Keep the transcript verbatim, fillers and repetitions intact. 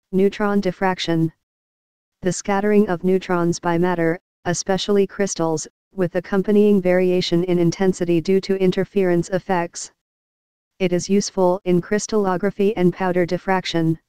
Neutron diffraction. The scattering of neutrons by matter, especially crystals, with accompanying variation in intensity due to interference effects. It is useful in crystallography and powder diffraction.